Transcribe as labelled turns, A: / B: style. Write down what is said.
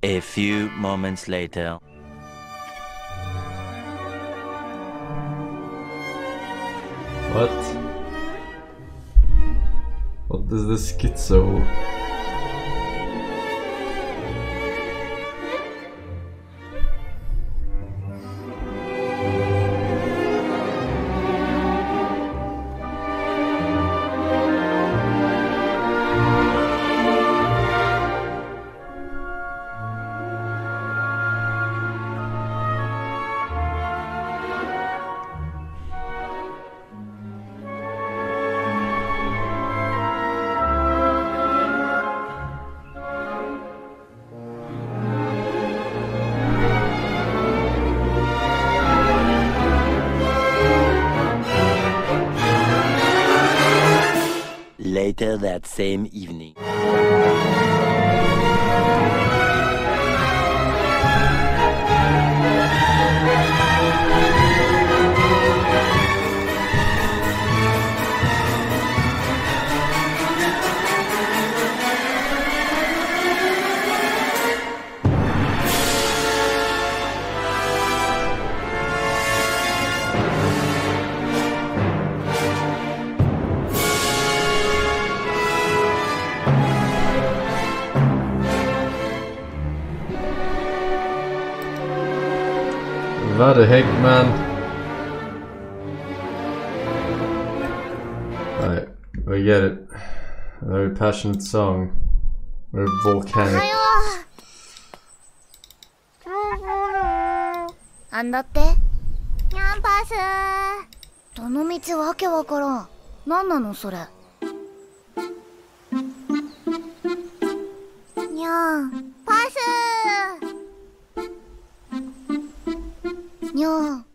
A: A few moments later.
B: What? What is this schizo?
A: Later that same evening.
B: What the heck, man? Right, we get it. A very passionate song. Very volcanic.
C: あんだって？キャンパス。どの道わけわからん。なんなのそれ？にゃんパス。にゃん。